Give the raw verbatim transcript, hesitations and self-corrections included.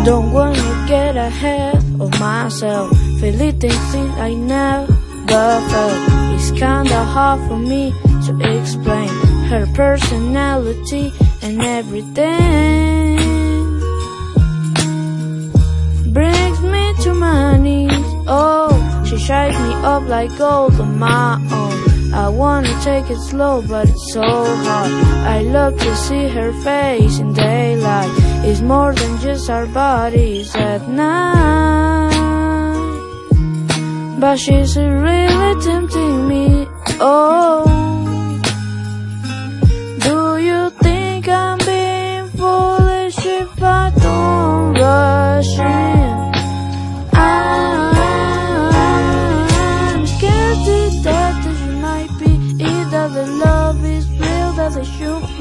Don't wanna get ahead of myself, feeling things I never felt. It's kinda hard for me to explain her personality and everything. Brings me to my knees, oh, she shines me up like gold on my own. I wanna take it slow, but it's so hard. I love to see her face in daylight. It's more than just our bodies at night. But she's really tempting me, oh. Do you think I'm being foolish if I don't rush in? I'm scared to death that she might be, either the love is real that they should